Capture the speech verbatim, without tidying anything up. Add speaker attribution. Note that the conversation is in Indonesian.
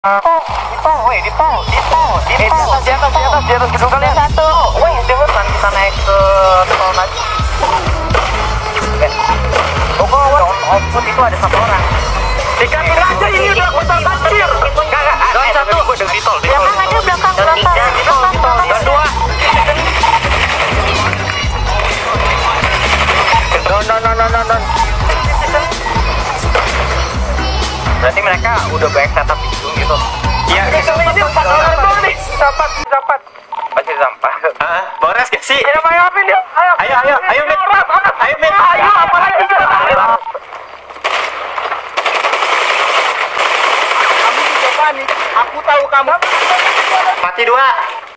Speaker 1: Di tol, woi, di tol, di tol, di tol, di atas, di atas, di atas, di atas gedung kalian satu. Woi, cepetan kita naik ke tol lagi. Pokoknya on output itu ada satu orang. Dikasih aja ini udah kotor banjir. Enggak, enggak. Don satu, gue di tol, di tol.
Speaker 2: Belakang aja, belakang, belakang.
Speaker 1: Di tol, di tol. Don dua. Don, don, don, don, don. Berarti mereka udah banyak setup di gedung gitu. Iya, ini empat orang tuh nih. Sampah, sampah. Masih sampah. Heeh, Boras gak sih? Ayo, ayo, ayo, ayo. Ayo, ayo, ayo, Mit. Ayo, Mit. Ayo, apa lagi? Kamu juga panik. Aku tahu kamu. Mati dua.